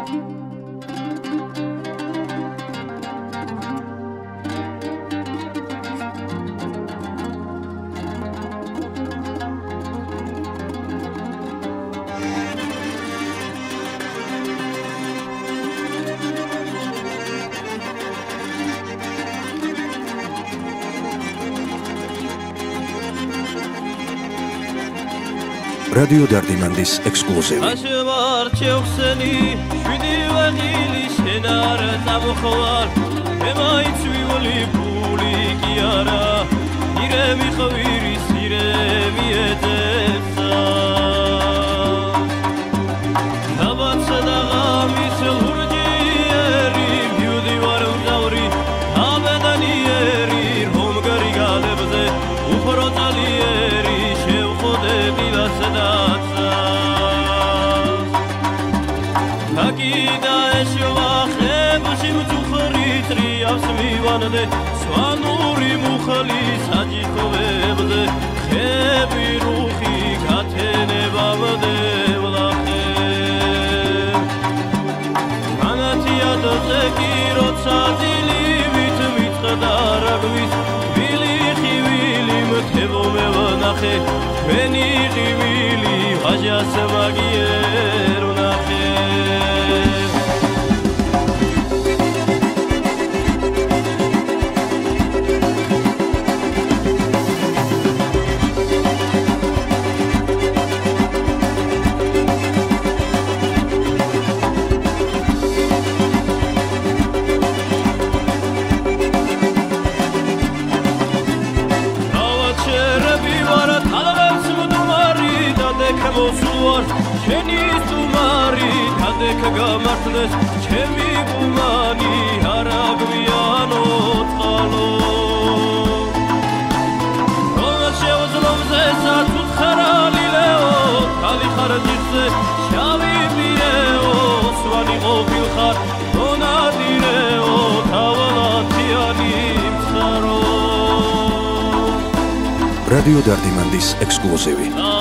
რადიო დარდიმანდის ექსკლუზივი. სვანური მუხალი საჯიხოვებზე ხები რუხი გათენებამდე ვლახე მანათია დოზეკი როცა დილივით მიწყდა რაგვის ვილი ხივილი მთებო მევანახე ჩვენი ხივილი ვაჟას მაგიერ ვნახე შენის თუმარი თადეკ გამართლეს ჩემი გუმანი არაგვიანო წყალო რომ შეუძლომზე სათუთ ხარალილეო ხალი ხარჯიხზე შავი პირეო სვანი ყოფილხარ მონადირეო თავალათიანი მცხარო რადიო დარდიმანდის ექსკლუზივი.